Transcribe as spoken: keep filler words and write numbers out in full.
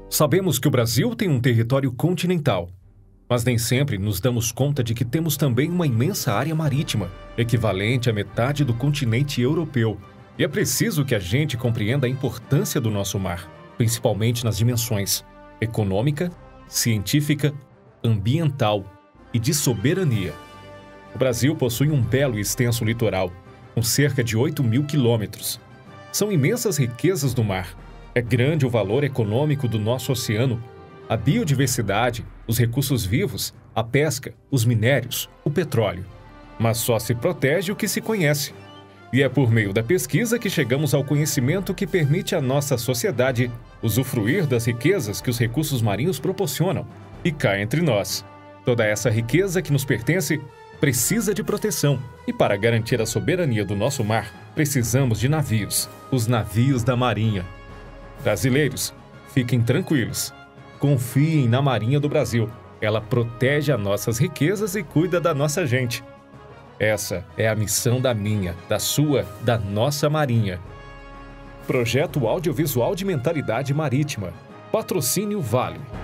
Sabemos que o Brasil tem um território continental, mas nem sempre nos damos conta de que temos também uma imensa área marítima, equivalente à metade do continente europeu. E é preciso que a gente compreenda a importância do nosso mar, principalmente nas dimensões econômica, científica, ambiental e de soberania. O Brasil possui um belo e extenso litoral, com cerca de oito mil quilômetros. São imensas riquezas do mar. É grande o valor econômico do nosso oceano, a biodiversidade, os recursos vivos, a pesca, os minérios, o petróleo. Mas só se protege o que se conhece. E é por meio da pesquisa que chegamos ao conhecimento que permite à nossa sociedade usufruir das riquezas que os recursos marinhos proporcionam. E cá entre nós, toda essa riqueza que nos pertence precisa de proteção. E para garantir a soberania do nosso mar, precisamos de navios, os navios da Marinha. Brasileiros, fiquem tranquilos. Confiem na Marinha do Brasil. Ela protege as nossas riquezas e cuida da nossa gente. Essa é a missão da minha, da sua, da nossa Marinha. Projeto Audiovisual de Mentalidade Marítima. Patrocínio Vale.